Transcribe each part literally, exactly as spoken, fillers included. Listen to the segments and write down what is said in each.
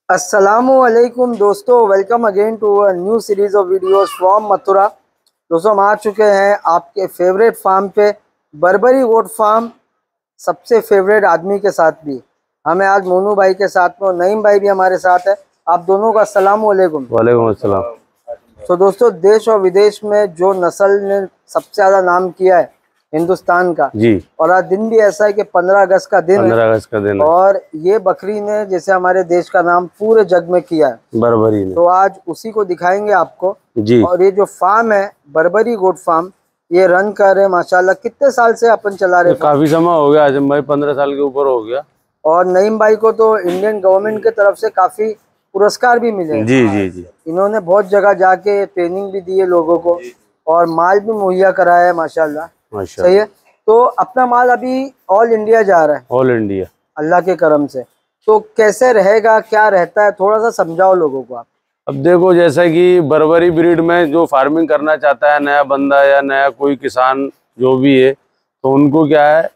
अस्सलामुअलैकुम दोस्तों, welcome again to a new series of videos from Mathura. दोस्तों हम आ चुके हैं आपके फेवरेट फार्म पे, बर्बरी गोट फार्म। सबसे फेवरेट आदमी के साथ भी हमें आज मोनू भाई के साथ में नईम भाई भी हमारे साथ है। आप दोनों का अस्सलामुअलैकुम। वालेकुम अस्सलाम। तो दोस्तों देश और विदेश में जो नस्ल ने सबसे ज़्यादा नाम किया है हिंदुस्तान का जी, और आज दिन भी ऐसा है कि पंद्रह अगस्त का दिन पंद्रह है अगस्त का दिन है। और ये बकरी ने जैसे हमारे देश का नाम पूरे जग में किया है, बर्बरी ने। तो आज उसी को दिखाएंगे आपको जी। और ये जो फार्म है बर्बरी गोट फार्म, ये रन कर रहे हैं माशाल्लाह। कितने साल से अपन चला रहे हैं? काफी समय हो गया, आजम भाई पंद्रह साल के ऊपर हो गया। और नईम भाई को तो इंडियन गवर्नमेंट की तरफ से काफी पुरस्कार भी मिले। जी जी जी। इन्होंने बहुत जगह जाके ट्रेनिंग भी दी है लोगों को और माल भी मुहैया कराया है माशाल्लाह। माशाल्लाह। सही है। तो अपना माल अभी ऑल इंडिया जा रहा है, ऑल इंडिया, अल्लाह के करम से। तो कैसे रहेगा, क्या रहता है, थोड़ा सा समझाओ लोगों को आप। अब देखो, जैसा कि बर्बरी ब्रीड में जो फार्मिंग करना चाहता है नया बंदा या नया कोई किसान जो भी है, तो उनको क्या है,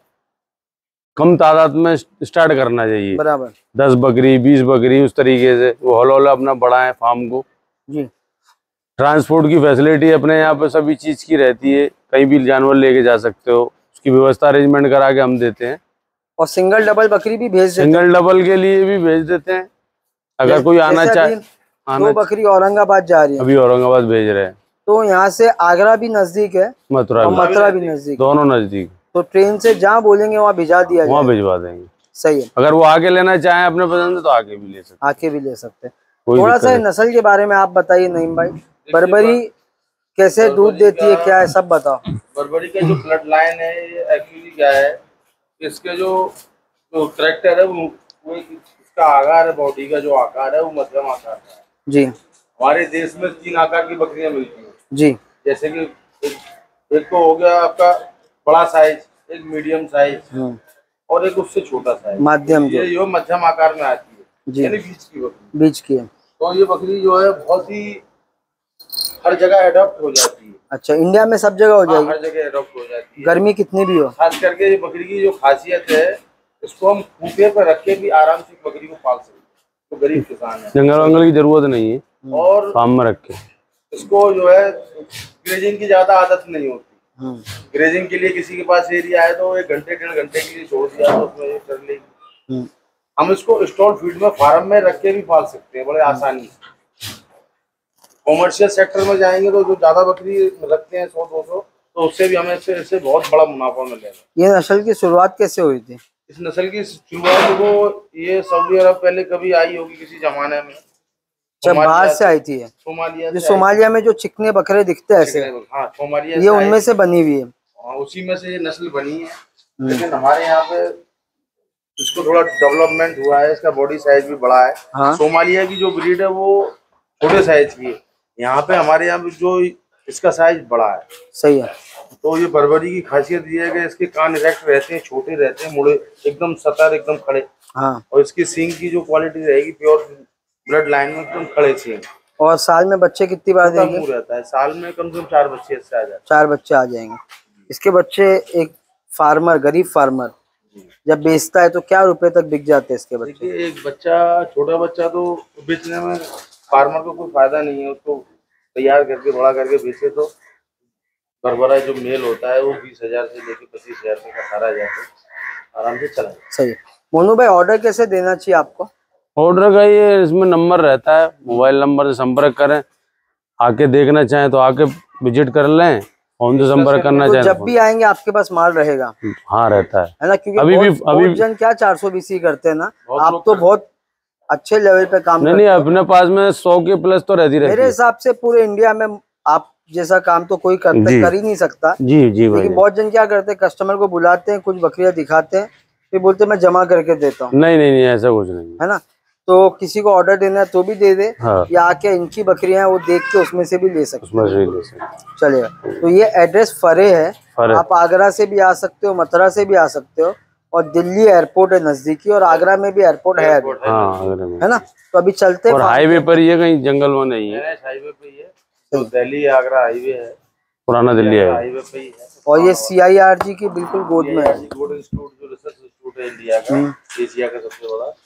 कम तादाद में स्टार्ट करना चाहिए। बराबर। दस बकरी बीस बकरी उस तरीके से वो हौला हौला अपना बढ़ाएं फार्म को। जी। ट्रांसपोर्ट की फैसिलिटी अपने यहाँ पे सभी चीज की रहती है, कहीं भी जानवर लेके जा सकते हो, उसकी व्यवस्था अरेंजमेंट करा के हम देते हैं। और सिंगल डबल बकरी भी भेज देते हैं? सिंगल डबल के लिए भी भेज देते हैं, अगर कोई आना चाहे। दो बकरी औरंगाबाद जा रही है, अभी औरंगाबाद भेज रहे हैं। तो यहाँ से आगरा भी नजदीक है, मथुरा और मथुरा भी नजदीक, दोनों नजदीक। तो ट्रेन से जहाँ बोलेंगे वहाँ भिजा दिया वहाँ भिजवा देंगे। सही है। अगर वो आके लेना चाहें अपने पसंद से तो आके भी ले सकते आके भी ले सकते हैं। थोड़ा सा नस्ल के बारे में आप बताइए नईम भाई, बर्बरी कैसे दूध देती है, क्या है, सब बताओ। बर्बरी का जो ब्लड लाइन है एक्चुअली क्या है, इसके जो जो कैरेक्टर है वो, वो इसका आकार है, बॉडी का जो आकार है वो मध्यम आकार का है। जी। हमारे देश में तीन आकार की बकरियां मिलती हैं। जी। जैसे कि एक, एक तो हो गया आपका बड़ा साइज, एक मीडियम साइज और एक उससे छोटा साइज माध्यम। ये जो मध्यम आकार में आती है जी, यानी बीच की बकरी। बीच की है। तो ये बकरी जो है बहुत ही हर जगह अडॉप्ट हो जाती है। अच्छा, इंडिया में सब जगह हो जाएगी? हर जगह अडॉप्ट हो जाती है, गर्मी कितनी भी हो। खास करके ये बकरी की जो खासियत है, इसको हम खूंटे पर रख के भी आराम से बकरी को पाल सकते हैं, तो गरीब किसान है, जंगल वंगल की जरूरत नहीं है, और फार्म में रख के इसको जो है ग्रेजिंग की ज्यादा आदत नहीं होती। ग्रेजिंग के लिए किसी के पास एरिया है तो एक घंटे डेढ़ घंटे के लिए छोड़ दिया तो उसमें कर लेगी। हम इसको स्टॉल फीड में फार्म में रख के भी पाल सकते हैं बड़े आसानी से। कॉमर्शियल सेक्टर में जाएंगे तो जो ज्यादा बकरी रखते हैं सौ दो सौ, तो उससे भी हमें इससे, इससे बहुत बड़ा मुनाफा मिलेगा। ये नस्ल की शुरुआत कैसे हुई थी? इस नस्ल की शुरुआत वो ये सऊदी अरब पहले कभी आई होगी किसी जमाने में, जब बाहर से आई थी। सोमालिया, जो सोमालिया में जो चिकने बकरे दिखते हैं ऐसे, हाँ सोमालिया, ये उनमें से बनी हुई है। हाँ, उसी में से ये नस्ल बनी है। लेकिन हमारे यहाँ पे इसको थोड़ा डेवलपमेंट हुआ है, इसका बॉडी साइज भी बड़ा है। हाँ? सोमालिया की जो ब्रीड है वो छोटे साइज की है, यहाँ पे हमारे यहाँ पे जो इसका साइज बड़ा है। सही है। तो ये बर्बरी की खासियत ये है कि इसके कान इरेक्ट रहते हैं, छोटे रहते हैं, मुड़े एकदम सतर एकदम खड़े। हाँ। और इसकी सींग की जो क्वालिटी रहेगी प्योर ब्लड लाइन में एकदम खड़े सींग। और साल में बच्चे कितनी बार देंगे? रहता है साल में कम से कम चार बच्चे इससे आ जाते हैं। चार बच्चे आ जाएंगे इसके बच्चे। एक फार्मर, गरीब फार्मर जब बेचता है तो क्या रुपए तक बिक जाते हैं इसके बच्चे? एक बच्चा, छोटा बच्चा तो बेचने में फार्मर को कोई फायदा नहीं है, उसको तैयार करके बड़ा करके बेचे तो बरबरा जो मेल होता है वो बीस हजार से लेके पच्चीस हजार तक अठारह हजार तक आराम से चला। सही। मोनू भाई ऑर्डर कैसे देना चाहिए आपको? ऑर्डर का ये इसमें नंबर रहता है, मोबाइल नंबर से संपर्क करें। आके देखना चाहें तो आके विजिट कर लें, फोन से संपर्क करना चाहें जब भी आएंगे आपके पास माल रहेगा। हाँ रहता है, है ना, क्योंकि अभी भी अभी जन क्या चार सौ बीसी करते हैं ना, आप तो बहुत अच्छे लेवल पे काम नहीं नहीं, अपने पास में सौ के प्लस तो रहती रहती है। मेरे हिसाब से पूरे इंडिया में आप जैसा काम तो कोई करते कर ही नहीं सकता। जी जी भाई। लेकिन बहुत जन क्या करते हैं, कस्टमर को बुलाते हैं, कुछ बकरियां दिखाते हैं, फिर बोलते हैं मैं जमा करके देता हूँ। नहीं नहीं नहीं, ऐसा कुछ नहीं है ना। तो किसी को ऑर्डर देना है तो भी दे दे। हाँ। या आके इनकी बकरियां हैं वो देख के उसमें से भी ले सकते हैं। चलेगा। तो ये एड्रेस फरे है, फरे। आप आगरा से भी आ सकते हो, मथुरा से भी आ सकते हो, और दिल्ली एयरपोर्ट है नजदीकी, और आगरा में भी एयरपोर्ट है, है ना। तो अभी चलते हैं। हाईवे पर ही है, कहीं जंगल में नहीं है, हाईवे पे ही है। तो दिल्ली आगरा हाईवे है, पुराना दिल्ली हाईवे पे ही है। और ये सी आई आर जी की बिल्कुल गोद में है। गोल्ड इंस्टीट्यूट जो रिसर्च इंस्टीट्यूट है इंडिया का, एशिया का सबसे बड़ा,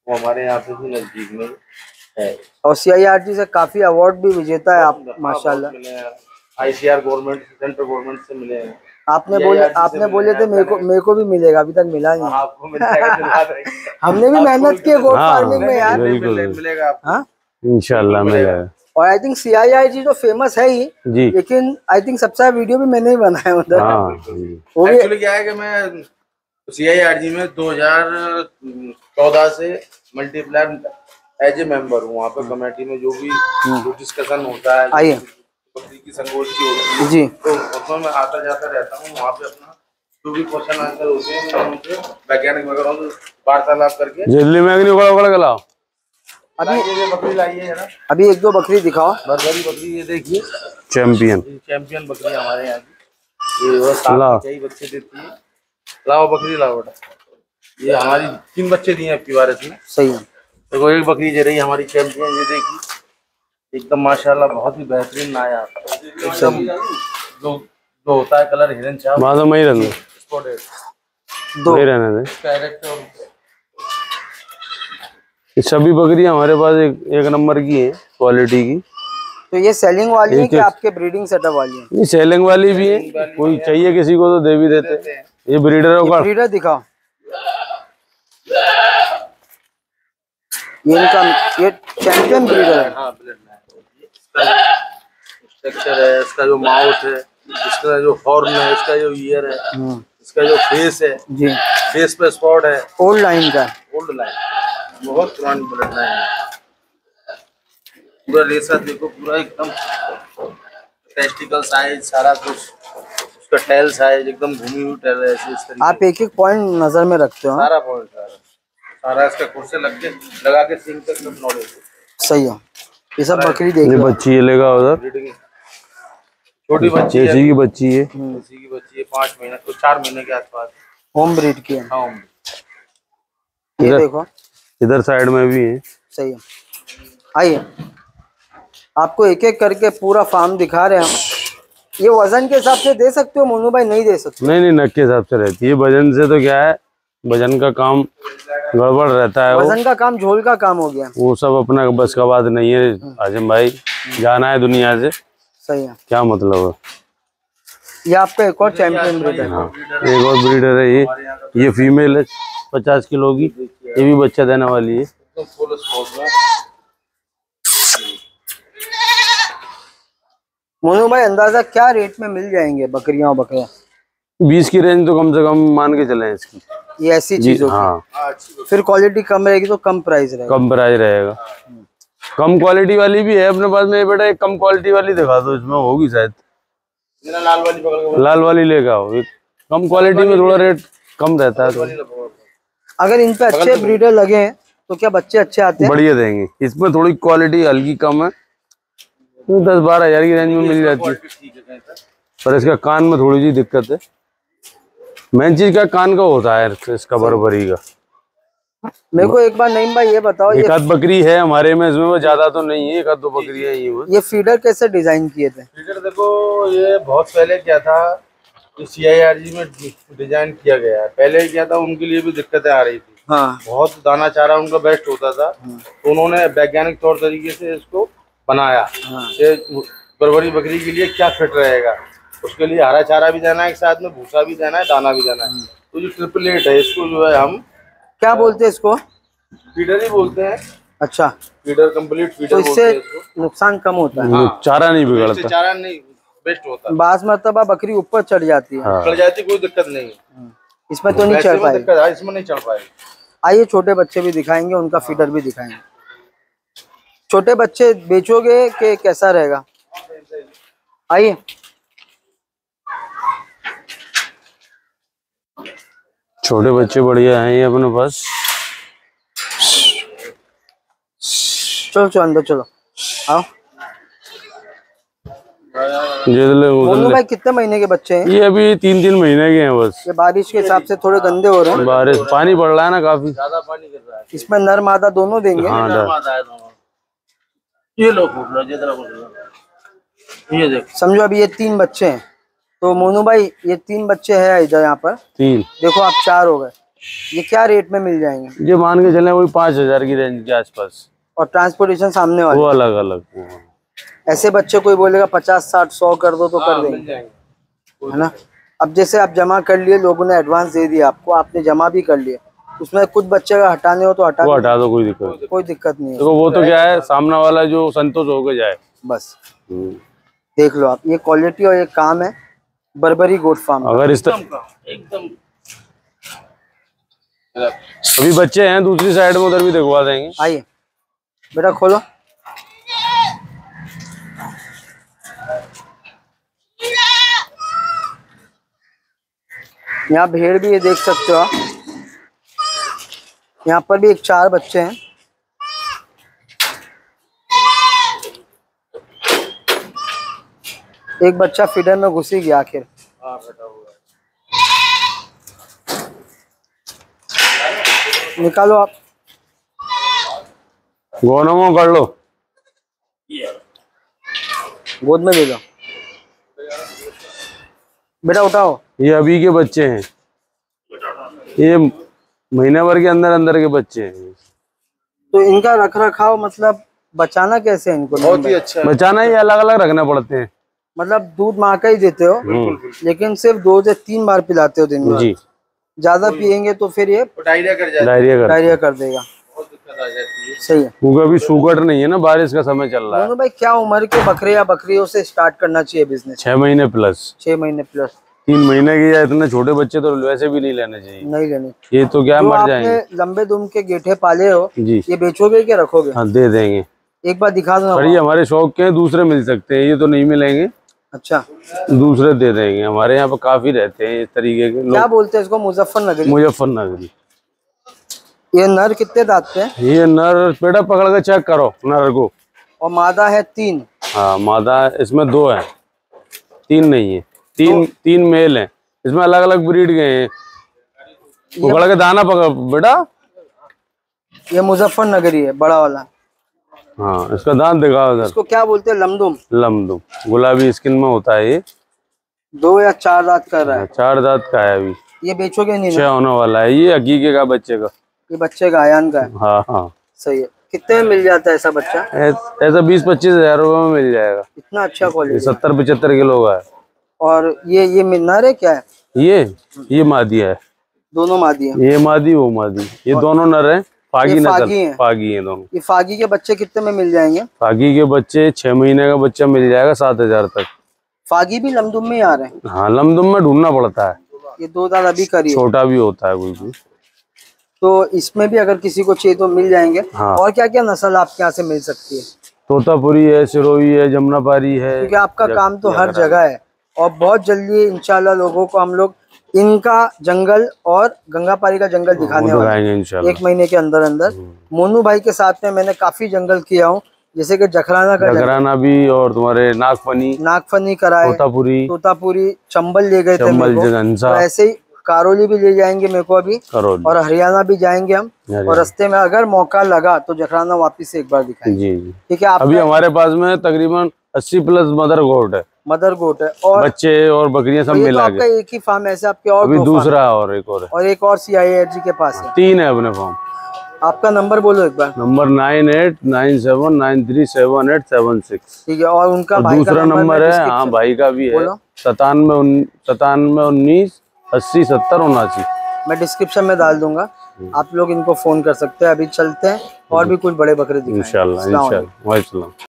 वो हमारे यहाँ से भी नजदीक में है। और सी आई आर टी से काफी अवार्ड भी विजेता है आप माशाल्लाह। I C R government central government से मिले हैं। आपने बोले आपने बोले थे मेरे को मेरे को भी मिलेगा, अभी तक मिला नहीं। आपको मिलेगा, हमने भी मेहनत की गोट फार्मिंग में यार, मिलेगा आपको इंशाल्लाह मिलेगा। और I think C I R G तो फेमस है ही जी, लेकिन आई थिंक सबसे वीडियो भी मैंने ही बनाया उधर। हाँ, वो भी एक्चुअली क्या है कि मैं सी आई आर जी में दो हज़ार चौदह से मल्टीप्लायर एज ए मेंबर हूँ। वहाँ पे कमेटी में जो भी जो डिस्कशन होता है, आइए बकरी की संगोष्ठी होती है जी, तो उसमें मैं आता जाता रहता हूँ। वहाँ पे अपना जो भी क्वेश्चन आंसर होते हैं मैं उनसे वैज्ञानिक वगैरह वार्तालाप करके जल्दी में नहीं बड़ा बड़ा गला। अभी ये बकरी लाइए है ना, अभी एक दो बकरी दिखाओ। बरबरी बकरी ये देखिए, चैंपियन चैंपियन बकरी हमारे यहाँ की, ये वो सात कई बच्चे देती है। लाओ बकरी लाओ बेटा, ये हमारी तीन बच्चे दिए आपकी बार इसमें। सही है। देखो एक बकरी दे रही है हमारी चैंपियन, ये देखिए एकदम माशाल्लाह बहुत ही बेहतरीन नाया, एकदम जो जो होता है कलर हिरन चाप बाद में ही रहने दो ही रहने दे। कैरेक्टर ये सभी बकरियां हमारे पास एक एक नंबर की है क्वालिटी की। तो ये सेलिंग वाली है कि आपके ब्रीडिंग सेटअप वाली है? ये सेलिंग वाली भी है, कोई चाहिए किसी को तो दे भी देते हैं। ये ब्रीडर का ब्रीडर दिखाओ। ये इनका ये चैंपियन ब्रीडर है। हाँ ब्रीडर है। स्ट्रक्चर है इसका, जो माउथ है इसका, जो हॉर्न है इसका, जो ईयर है इसका, जो फेस है जी, फेस पे स्पॉट है, ओल्ड लाइन का, ओल्ड लाइन, बहुत पुरानी ब्लड लाइन है। पूरा रेसा देखो, पूरा एकदम टेस्टिकल साइज सारा कुछ, उसका टेल साइज एकदम घूमी हुई टेल है ऐसे इस तरीके। आप एक एक पॉइंट नजर में रखते हो? सारा पॉइंट सारा सारा इसका कुर्से लग के लगा के सिंग तक सब नॉलेज। सही है। ये सब बकरी देख ये बच्ची ये लेगा उधर, छोटी बच्ची है, जैसी की बच्ची है, जैसी की बच्ची है पाँच महीने तो चार महीने के आसपास, होम ब्रीड की है। हाँ ये देखो इधर साइड में भी है। सही है। आइए आपको एक एक करके पूरा फार्म दिखा रहे हैं हम। ये वजन के हिसाब से दे सकते हो मोनू भाई? नहीं दे सकते? नहीं नहीं नक के हिसाब से रहती है। वजन से तो क्या है, वजन का काम गड़बड़ रहता है। वजन का काम झोल का काम हो गया, वो सब अपना बस का बात नहीं है। आजम भाई जाना है दुनिया से। सही है। क्या मतलब है? ये आपका एक और चैंपियन ब्रीडर है। हाँ एक और ब्रीडर है ये ये फीमेल है पचास किलो की, ये भी बच्चा देने वाली है। मोनू भाई अंदाजा क्या रेट में मिल जाएंगे बकरियां और बकरियां? बीस की रेंज तो कम से कम मान के चले इसकी। ये ऐसी चीज होगी। हाँ फिर क्वालिटी कम रहेगी तो कम प्राइस रहेगा। कम प्राइस रहेगा। कम क्वालिटी वाली भी है अपने पास में बेटा, एक कम क्वालिटी वाली दिखा दो, इसमें होगी शायद। लाल वाली पकड़, लाल वाली लेगा आओ। कम क्वालिटी में थोड़ा रेट कम रहता है तो। अगर इन पे अच्छे ब्रीडर लगे तो क्या बच्चे अच्छे आते हैं? बढ़िया देंगे। इसमें थोड़ी क्वालिटी हल्की कम है, तो दस बारह हजार की रेंज में मिल जाती है। पर इसका कान में थोड़ी सी दिक्कत है। मेन चीज का कान का होता है इसका बरबरी का। मेरे को एक बार नईम भाई ये बताओ, एक आध बकरी है हमारे में, इसमें वो ज्यादा तो नहीं है, एक आध दो बकरी है ये। ये फीडर कैसे डिजाइन किए थे? फीडर देखो ये बहुत पहले क्या था, सी आई आर जी में डिजाइन किया गया है। पहले क्या था, उनके लिए भी दिक्कतें आ रही थी। हाँ। बहुत दाना चारा उनका बेस्ट होता था, तो उन्होंने वैज्ञानिक तौर तरीके से इसको बनाया। हाँ। बरबरी बकरी के लिए क्या फिट रहेगा, उसके लिए हरा चारा भी देना है, एक साथ में भूसा भी देना है, दाना भी देना है। तो जो ट्रिपल एट है इसको जो है हम क्या बोलते हैं, इसको फीडर ही बोलते हैं। अच्छा, फीडर कंप्लीट फीडर। तो इससे नुकसान कम होता है। हाँ। चारा नहीं बिगड़ता, चारा नहीं बेस्ट होता है। बास मरतबा बकरी ऊपर चढ़ जाती है। हाँ। चढ़ जाती कोई दिक्कत नहीं है, इसमें तो नहीं चढ़ पाएगी। इसमें नहीं चढ़ पाएगी। आइए छोटे बच्चे भी दिखाएंगे, उनका फीडर भी दिखाएंगे। छोटे बच्चे बेचोगे कि कैसा रहेगा? आइए छोटे बच्चे बढ़िया हैं ये अपने पास। चलो चलो अंदर चलो, आओ। मोनू भाई कितने महीने के बच्चे हैं? ये अभी तीन तीन महीने के हैं बस। ये बारिश के हिसाब से थोड़े गंदे हो रहे हैं। बारिश पानी पड़ रहा है ना, काफी ज्यादा पानी गिर रहा है। इसमें नर मादा दोनों देंगे। हाँ, नर मादा है दोनों। ये लो फूट लो, जितना फूट लो। ये देखो, समझो अभी ये तीन बच्चे हैं, तो मोनू भाई ये तीन बच्चे हैं इधर, यहाँ पर तीन, देखो आप चार हो गए। ये क्या रेट में मिल जाएंगे? ये मान के चले वही पाँच हजार की रेंज के आसपास। और ट्रांसपोर्टेशन सामने वाले वो अलग अलग। ऐसे बच्चे कोई बोलेगा पचास साठ सौ कर दो तो कर देंगे, है ना। अब जैसे आप जमा कर लिए, लोगों ने एडवांस दे दिया आपको, आपने जमा भी कर लिए, उसमें कुछ बच्चे का हटाने हो तो हटा वो हटा दो, कोई दिक्कत कोई दिक्कत नहीं है। तो वो तो क्या है, सामने वाला जो संतोष होके जाए बस। देख लो आप, ये क्वालिटी और ये काम है बर्बरी गोट फार्म। अगर इस तरह एकदम अभी बच्चे हैं दूसरी साइड में, उधर भी दिखवा देंगे। आइए बेटा खोलो। यहाँ भेड़ भी ये देख सकते हो आप। यहाँ पर भी एक चार बच्चे हैं। एक बच्चा फीडर में घुस ही गया आखिर। निकालो आप, गोनों कर लो, गोद में ले लो बेटा, उठाओ। ये अभी के बच्चे हैं, ये महीने भर के अंदर अंदर के बच्चे हैं। तो इनका रख रखाव मतलब बचाना कैसे है इनको? बहुत ही अच्छा है। बचाना ही अलग अलग रखना पड़ते हैं। मतलब दूध माँ का ही देते हो, लेकिन सिर्फ दो से तीन बार पिलाते हो दिन में जी। ज्यादा पियेंगे तो फिर ये डायरिया कर जाएगा, डायरिया कर, डायरिया कर देगा। बहुत दिक्कत आ जाती है। सही है, क्योंकि अभी शुगर नहीं है ना, बारिश का समय चल रहा है। भाई क्या उम्र के बकरे या बकरियों से स्टार्ट करना चाहिए बिजनेस? छह महीने प्लस। छह महीने प्लस। तीन महीने की या इतने छोटे बच्चे तो वैसे भी नहीं लेने चाहिए। नहीं लेने, ये तो क्या मर जाएंगे। लंबे दुम के गेठे पाले हो जी, ये बेचोगे क्या रखोगे? हाँ दे देंगे, एक बार दिखा दो। पर ये हमारे शौक के हैं, दूसरे मिल सकते हैं, ये तो नहीं मिलेंगे। अच्छा, दूसरे दे देंगे, हमारे यहाँ पे काफी रहते हैं इस तरीके के लोग। क्या बोलते हैं इसको? मुजफ्फरनगरी। मुजफ्फरनगरी। ये नर कितने दांत पे है? ये नर बेटा पकड़ के चेक करो नर को। और मादा है तीन? हाँ मादा इसमें दो है, तीन नहीं है, तीन तीन मेल है। इसमें अलग अलग ब्रीड के हैं। पकड़ के दाना पकड़ बेटा। ये मुजफ्फरनगरी है बड़ा वाला। हाँ इसका दांत दिखाओ उधर। इसको क्या बोलते हैं? लमदुम। लमदुम, गुलाबी स्किन में होता है ये। दो या चार दांत कर रहा है? चार दांत का है अभी। ये बेचोगे नहीं? छह होने वाला है ये, हकीके का बच्चे का। ये बच्चे का आयान का है? हाँ हाँ सही है। कितने में मिल जाता है ऐसा बच्चा? ऐसा बीस पच्चीस हजार रुपए में मिल जाएगा। इतना अच्छा क्वालिटी? सत्तर पचहत्तर किलो का है। और ये ये नर है क्या है? ये ये मादी है। दोनों मादी है? ये मादी वो मादी, ये दोनों नर है। फागी नस्ल, फागी है? फागी है दोनों। ये फागी के बच्चे कितने में मिल जाएंगे? फागी के बच्चे छह महीने का बच्चा मिल जाएगा सात हजार तक। फागी भी लमदुम में ही आ रहे हैं? हाँ लमदुम में ढूंढना पड़ता है। ये दो दांत अभी करिए, छोटा भी होता है कोई भी। तो इसमें भी अगर किसी को चाहिए तो मिल जाएंगे। हाँ। और क्या क्या नस्ल आपके यहाँ से मिल सकती है? तोतापुरी है, सिरोही है, जमुनापारी है। क्योंकि आपका काम तो हर जगह है और बहुत जल्दी इंशाल्लाह लोगों को हम लोग इनका जंगल और गंगापारी का जंगल दिखाने वाले हैं इंशाल्लाह, एक महीने के अंदर अंदर। मोनू भाई के साथ में मैंने काफी जंगल किया हूँ, जैसे कि जखराना का जखराना भी, और तुम्हारे नागफनी नागफनी कराए, तोतापुरी तोतापुरी, चंबल ले गए थे चंबल, तो ऐसे ही कारोली भी ले जाएंगे मेरे को अभी, और हरियाणा भी जाएंगे हम। और रास्ते में अगर मौका लगा तो जखराना वापिस से एक बार दिखाएंगे। ठीक है। अभी हमारे पास में तकरीबन अस्सी प्लस मदर गोट है। मदर गोट है और बच्चे और बकरियां सब मिला के। आपका एक ही फार्म ऐसे आपके? और अभी दूसरा और एक और है। और एक और सी आई ए जी के पास है? तीन है अपने फार्म। आपका नंबर बोलो एक बार। Number nine eight nine seven nine three seven eight seven six. ठीक है। और उनका भाई दूसरा नंबर है, हाँ भाई का भी है, सतानवे सतानवे उन्नीस अस्सी सत्तर उनासी। मैं डिस्क्रिप्शन में डाल दूंगा, आप लोग इनको फोन कर सकते हैं। अभी चलते हैं और भी कुछ बड़े बकरे दिखाएंगे इंशाल्लाह इंशाल्लाह।